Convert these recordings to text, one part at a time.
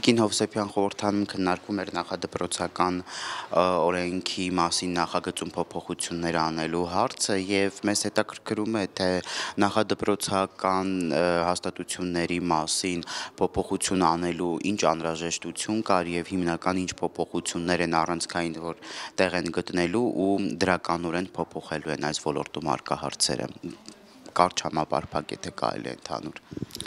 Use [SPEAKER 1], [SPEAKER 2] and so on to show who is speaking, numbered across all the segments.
[SPEAKER 1] Տիկին Հովսեփյան խորհրդանում քննարկում էր նախադպրոցական օրենքի մասին նախագծում փոփոխություններ անելու հարցը եւ մեզ հետաքրքրում է թե նախադպրոցական հաստատությունների մասին փոփոխություն անելու ինչ անհրաժեշտություն կար եւ հիմնական ինչ փոփոխություններ են առանցքային որ տեղ են գտնելու ու դրականորեն փոփոխելու են այս ոլորտում առկա հարցերը կարճ համապարփակ եթե կարելի է ընդհանուր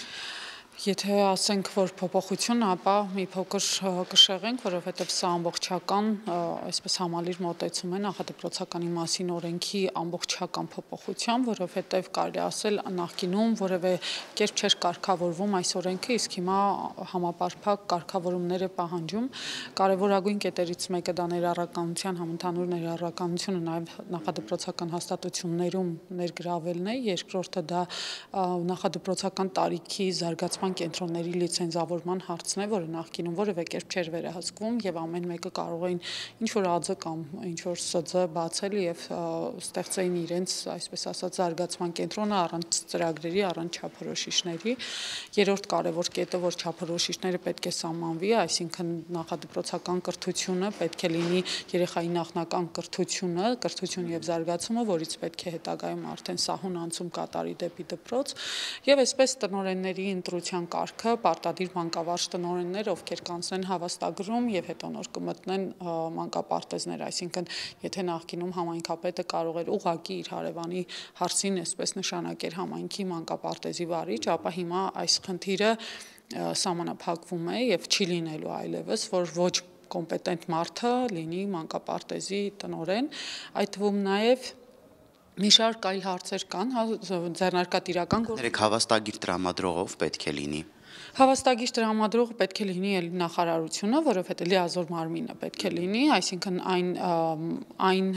[SPEAKER 2] Եթե ասենք, որ փոփոխություն, ապա մի փոքր կշեղենք, որովհետև սա ամբողջական, այսպես համալիր մոտեցում է նախադպրոցականի մասին օրենքի ամբողջական փոփոխության, որովհետև կարելի ասել նախկինում որևէ կերպ չէր կարգավորվում այս օրենքը, իսկ հիմա համապարփակ կարգավորումներ է պահանջում։ Կարևորագույն կետերից մեկը դա ներառականության, համընդհանուր ներառականությունը նաև նախադպրոցական հաստատություններում ներգրավելն է, երկրորդը դա նախադպրոցական տարիքի զարգացման կենտրոնների լիցենզավորման հարցն է, որը նախկինում որևէ կերպ չէր վերահսկվում եւ ամեն մեկը կարող էին ինչ-որ ԱՁ կամ ինչ-որ ՍԾ բացել եւ ստեղծեին իրենց, այսպես ասած, զարգացման կենտրոնը առանց ծրագրերի, առանց չափորոշիչների։ Երրորդ կարևոր կետը, որ չափորոշիչները պետք է սահմանվի, այսինքն նախադպրոցական կրթությունը պետք է լինի երեխայի նախնական կրթություն եւ զարգացումը, որից պետք է հետագայում արդեն սահուն անցում կատարի դեպի դպրոց եւ այսպես տնօրենների ընտրության կարգը, պարտադիր մանկավարժ տնօրեններ, ովքեր կանցնեն հավաստագրում եւ հետո նոր կմտնեն մանկապարտեզներ, այսինքն եթե նախկինում համայնքապետը կարող էր ուղղակի իր հարևանի հարսին այսպես նշանակեր համայնքի մանկապարտեզի վարիչ, ապա հիմա այս խնդիրը սահմանափակվում է եւ չի լինելու այլևս, որ ոչ կոմպետենտ մարդը լինի մանկապարտեզի տնօրեն, այդ թվում նաեւ մի շարք այլ հարցեր կան, ձեռնարկատիրական
[SPEAKER 1] հավաստագիր տրամադրողով պետք է լինի։
[SPEAKER 2] Հավաստագիր տրամադրողը պետք է լինի նախարարությունը, որովհետեւ լիազոր մարմինը պետք է լինի, այսինքն այն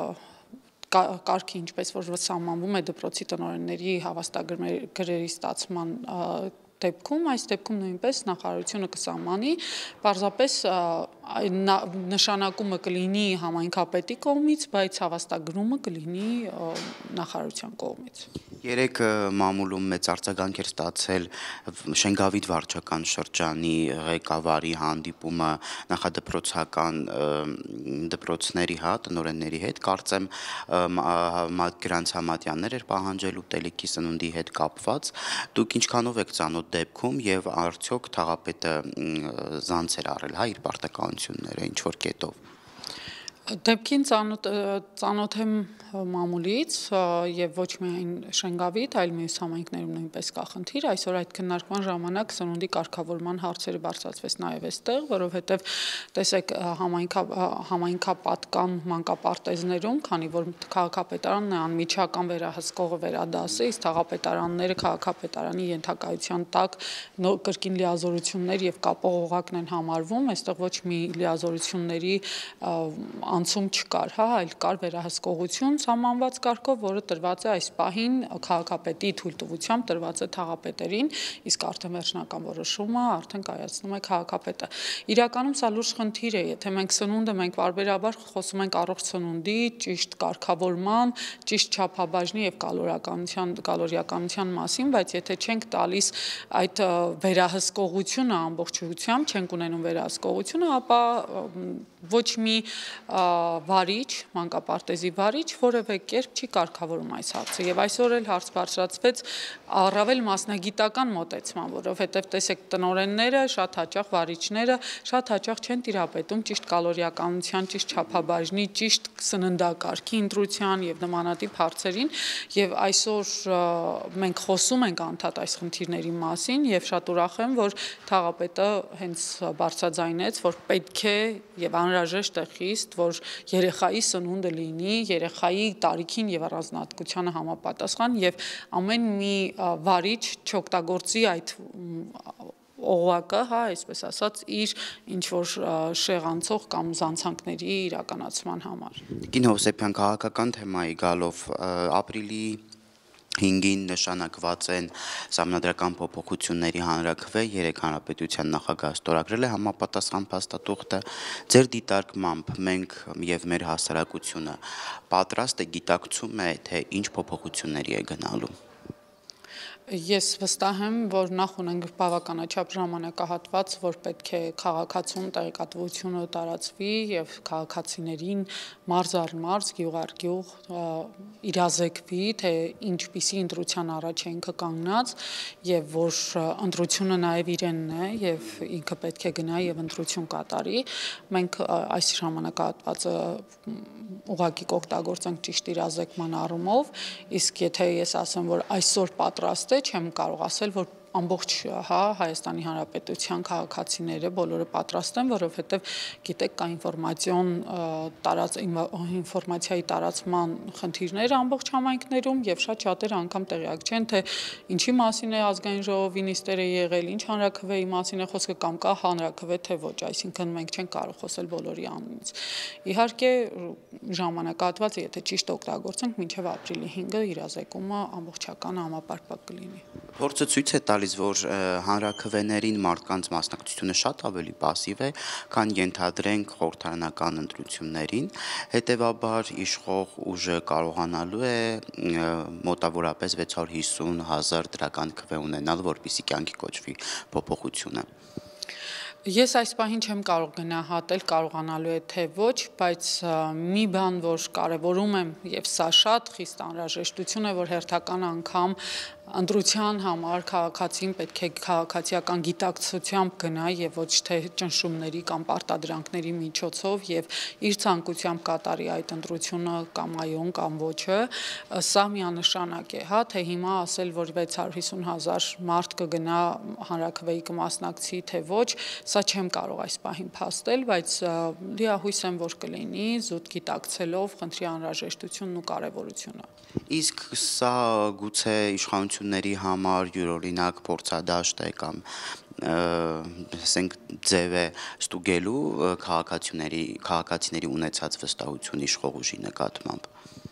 [SPEAKER 2] կարգի, ինչպես որ սահմանվում է դպրոցի տնօրենների հավաստագրերի ստացման դեպքում, այս դեպքում նույնպես նախարարությունը կսահմանի, պարզապես նշանակումը կլինի համայնքապետի կողմից, բայց հավաստագրումը կլինի նախարարության կողմից։
[SPEAKER 1] Երեք մամուլում մեծ արձագանք էր ստացել Շենգավիթ վարչական շրջանի ղեկավարի հանդիպումը նախադպրոցական դպրոցների տնօրենների հետ, կարծեմ Գրանց Համատյաններ էր պահանջել ուտելիքի սնունդի հետ կապված, դուք ինչքանով եք ծանոթ դեպքում եւ արդյոք թաղապետը զանց էր առել իր պարտականությունները ինչ-որ կետով։
[SPEAKER 2] Դեպքին ծանոթ եմ մամուլից եւ ոչ միայն Շենգավիթ, այլ մյուս համայնքներում նույնպես կա խնդիր, այսօր այդ քննարկման ժամանակ սնունդի կարգավորման հարցերը բարձրացվեց նաեւ այստեղ, որովհետեւ տեսեք համայնքապատկան մանկապարտեզներում, քանի որ քաղաքապետարանն է անմիջական վերահսկողը վերադասը, իսկ թաղապետարանները քաղաքապետարանի ենթակայության տակ կրկին լիազորություններ եւ կապող օղակն են համարվում, այստեղ ոչ մի լիազորությունների անցում չկար, այլ կար վերահսկողություն սահմանված կարգով, որը տրված է այս պահին քաղաքապետի թույլտվությամբ տրված է թաղապետերին, իսկ արդեն վերջնական որոշումը արդեն կայացնում է քաղաքապետը։ Իրականում սա լուրջ խնդիր է, եթե մենք պարբերաբար խոսում ենք առողջ սնունդի, ճիշտ կարգավորման, ճիշտ չափաբաժնի եւ կալորիականության մասին, բայց եթե չենք տալիս այդ վերահսկողությունը ամբողջությամբ, չենք ունենում վերահսկողությունը, ապա ոչ մի վարիչ, մանկապարտեզի վարիչ որևէ կերպ չի կարգավորում այս հարցը եւ այսօր էլ հարց բարձրացվեց առավել մասնագիտական մոտեցման, որովհետեւ տեսեք տնօրենները շատ հաճախ վարիչները շատ հաճախ չեն տիրապետում ճիշտ կալորիականության, ճիշտ չափաբաժնի, ճիշտ սննդակարգի ընտրության եւ նմանատիպ հարցերին եւ այսօր մենք խոսում ենք անդադ այս խնդիրների մասին եւ շատ ուրախ եմ, որ թաղապետը հենց բարձրաձայնեց, որ պետք է եւ անհրաժեշտ է խիստ, որ երեխայի սնունդը լինի երեխայի տարիքին եւ առանձնահատկությանը համապատասխան եւ ամեն մի վարիչ չօգտագործի այդ օղակը, այսպես ասած, իր ինչ-որ շեղանցող կամ զանցանքների իրականացման համար։
[SPEAKER 1] Տիկին Հովսեփյան, քաղաքական թեմայի գալով ապրիլի 5-ին նշանակված են սահմանադրական փոփոխությունների հանրաքվե, 3 հանրապետության նախագահը ստորագրել է համապատասխան փաստաթուղթը, ձեր դիտարկմամբ մենք եւ մեր հասարակությունը պատրաստ է գիտակցում է, թե ինչ փոփոխությունների է գնալու։
[SPEAKER 2] Ես վստահ եմ, որ նախ ունենք բավականաչափ ժամանակահատված, որ պետք է քաղաքացուն տեղեկատվությունը տարածվի եւ քաղաքացիներին մարզ առ մարզ, գյուղ առ գյուղ իրազեկվի, թե ինչպիսի ընտրության առաջ է ինքը կանգնած եւ որ ընտրությունը նաեւ իրենն է եւ ինքը պետք է գնա եւ ընտրություն կատարի։ Մենք այս ժամանակահատվածը ուղղակի կօգտագործենք ճիշտ իրազեկման առումով, իսկ եթե ես ասեմ, որ այսօր պատրաստ չեմ կարող ասել, որ ամբողջ Հայաստանի Հանրապետության քաղաքացիները բոլորը պատրաստ են, որովհետև գիտեք կա ինֆորմացիայի տարածման խնդիրներ ամբողջ համայնքներում եւ շատ շատերը անգամ տեղյակ չեն, թե ինչի մասին է ազգային ժողովի նիստերը եղել, ինչ հանրաքվեի մասին է խոսքը կամ կա հանրաքվե թե ոչ, այսինքն մենք չենք կարող խոսել բոլորի անունից։ Իհարկե ժամանակահատվածը եթե ճիշտ օգտագործենք, մինչև ապրիլի 5-ը իրազեկումը ամբողջական համապարփակ կլինի։
[SPEAKER 1] Փորձը ցույց է տալիս, որ հանրաքվեներին մարդկանց մասնակցությունը շատ ավելի պասիվ է, քան ենթադրենք խորհրդարանական ընտրություններին, հետևաբար իշխող ուժը կարողանալու է մոտավորապես 650,000 դրական քվե ունենալ, որպեսզի կյանքի կոչվի փոփոխությունը։
[SPEAKER 2] Ես այս պահին չեմ կարող գնահատել կարողանալու է թե ոչ, բայց մի բան, որ կարևորում եմ եւ սա շատ խիստ անհրաժեշտություն է, որ հերթական անգամ ընտրության համար քաղաքացին պետք է քաղաքացիական գիտակցությամբ գնա եւ ոչ թե ճնշումների կամ պարտադրանքների միջոցով եւ իր ցանկությամբ կատարի այդ ընտրությունը կամ այոն կամ ոչը, սա միանշանակ է, թե հիմա ասել, որ 650,000 մարդ կգնա հանրաքվեի կմասնակցի թե ոչ, սա չեմ կարող այս պահին փաստել, բայց լիահույս եմ, որ կլինի զուտ գիտակցելով խնդրի անհրաժեշտությունն ու կարևորությունը։
[SPEAKER 1] Իսկ սա գուցե իշխանությունների համար յուրօրինակ փորձադաշտ է կամ ասենք ձև է ստուգելու քաղաքացիների ունեցած վստահություն իշխող ուժի նկատմամբ։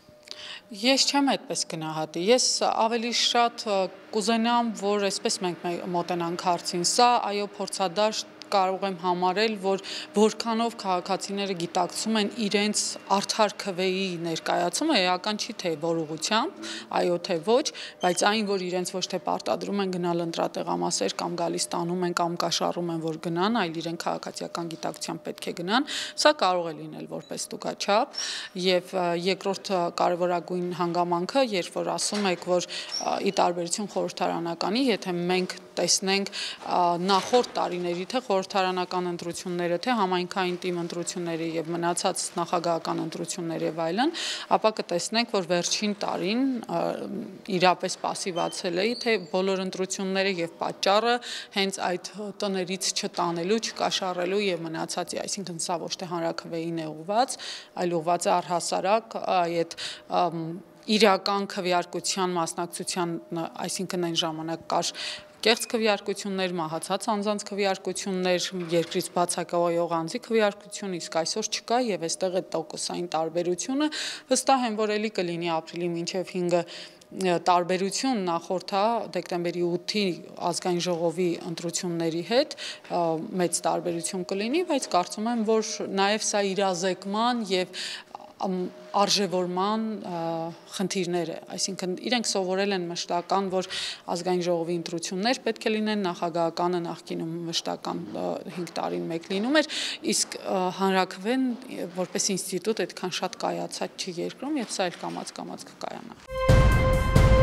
[SPEAKER 2] Ես չեմ այդպես գնահատի, ես ավելի շատ կուզենամ, որ այսպես մենք մոտենանք հարցին, սա այո փորձադաշտ կարող եմ համարել, որ որքանով քաղաքացիները գիտակցում են իրենց արդար քվեի ներկայացումը, էական չի թե որ ուղղությամբ, այո թե ոչ, բայց այն, որ իրենց ոչ թե պարտադրում են գնալ ընտրատեղամասեր կամ գալիս տանում են կամ կաշառում են, որ գնան, այլ իրենք քաղաքացիական գիտակցությամբ պետք է գնան, սա կարող է լինել որպես ստուգաչափ, եւ երկրորդ կարևորագույն հանգամանքը, երբ որ ասում եք, որ ի տարբերություն խորհրդարանականի, եթե մենք տեսնենք նախորդ տարիների թե խորհրդարանական ընտրությունները, թե համայնքային թիմ ընտրությունները եւ մնացած նախագահական ընտրություններ եւ այլն, ապա կտեսնենք, որ վերջին տարին իրապես պասիվացել է, թե բոլոր ընտրությունները եւ պատճառը հենց այդ տներից չտանելու, չկաշառելու եւ մնացածի, այսինքն սա ոչ թե հանրաքվեին է ուղված, այլ ուղված է առհասարակ այդ իրական քվեարկության մասնակցության, այսինքն այն ժամանակ կար կեղծ քվեարկություններ, մահացած անձանց քվեարկություններ, երկրից բացակայող անձի քվեարկություն, իսկ այսօր չկա եւ այստեղ է տոկոսային տարբերությունը, վստահ եմ, որ ելի կլինի ապրիլի մինչեւ 5-ը տարբերություն նախորդա դեկտեմբերի 8-ի ազգային ժողովի ընտրությունների հետ մեծ տարբերություն կլինի, բայց կարծում եմ, որ նաեւ սա իրազեկման եւ արժևորման խնդիրներ է, այսինքն իրենք սովորել են մշտական, որ ազգային ժողովի ընտրություններ պետք է լինեն, նախագահականը նախկինում մշտական 5 տարին մեկ լինում էր, իսկ հանրաքվեն որպես ինստիտուտ այդքան շատ կայացած չի երկրում եւ սա էլ կամաց կկայանա։